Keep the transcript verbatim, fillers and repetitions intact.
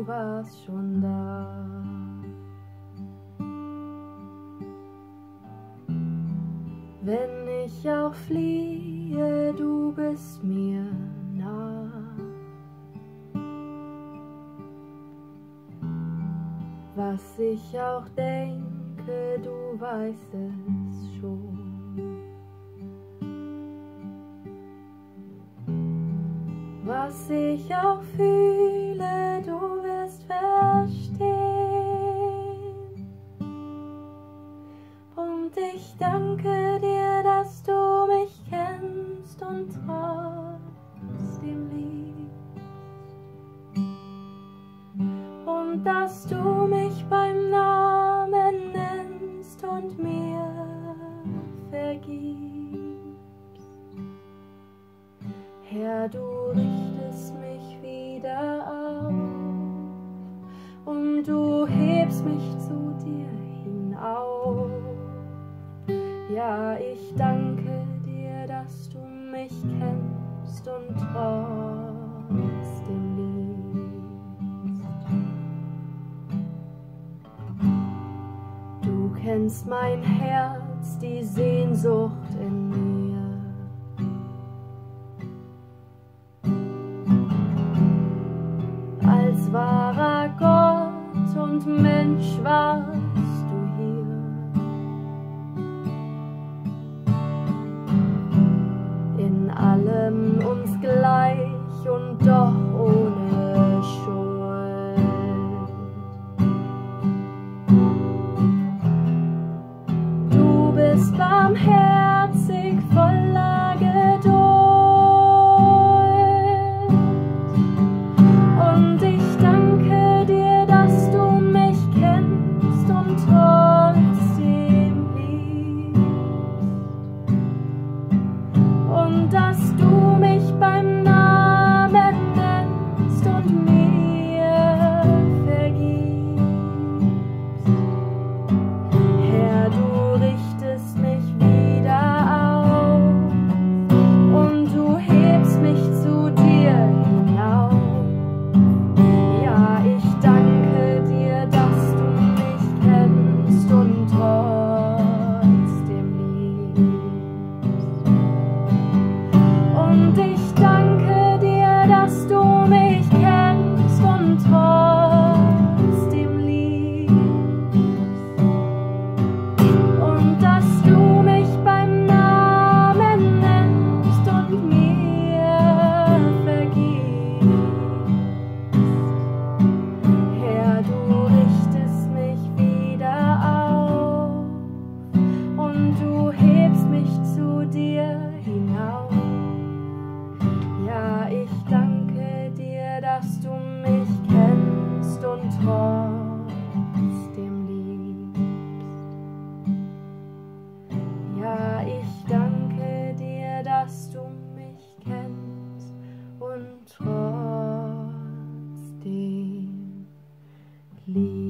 warst schon da. Wenn ich auch fliehe, du bist mir nah. Was ich auch denke, du weißt es schon. Was ich auch fühle, du wirst verstehen. Und ich danke dir, dass du mich kennst und trotzdem liebst. Und dass du mich beim Namen nennst und mir vergibst. Herr, du richtest mich wieder auf und du hebst mich zu dir hinauf. Ja, ich danke dir, dass du mich kennst und trotzdem liebst. Du kennst mein Herz, die Sehnsucht in mir. Als wahrer Gott und Mensch warst du hier. In allem uns gleich und doch ohne Schuld. Du bist barmherzig, voller Geduld. Und ich danke dir, dass du mich kennst und trotzdem liebst. Und dass du mich beim Namen nennst und mir vergibst. Herr, du richtest mich wieder auf und du hebst mich zu dir hinauf. Ja, ich danke dir, dass du mich kennst und trotzdem liebst. Und ich danke dir, dass du mich kennst und trotzdem liebst. Und dass du mich beim Namen nennst und mir vergibst. Herr, du richtest mich wieder auf und du hebst mich zu dir hinauf. Ja, ich danke dir, dass du mich kennst und trotzdem liebst. Ja, ich danke dir, dass du mich kennst und trotzdem liebst.